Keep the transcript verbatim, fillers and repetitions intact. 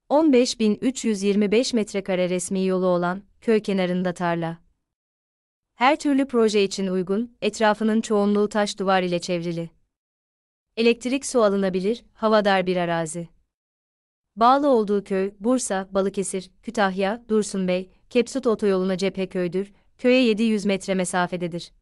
on beş bin üç yüz yirmi beş metrekare resmi yolu olan, köy kenarında tarla. Her türlü proje için uygun, etrafının çoğunluğu taş duvar ile çevrili. Elektrik su alınabilir, havadar bir arazi. Bağlı olduğu köy, Bursa, Balıkesir, Kütahya, Dursunbey, Kepsut otoyoluna cephe köydür, köye yedi yüz metre mesafededir.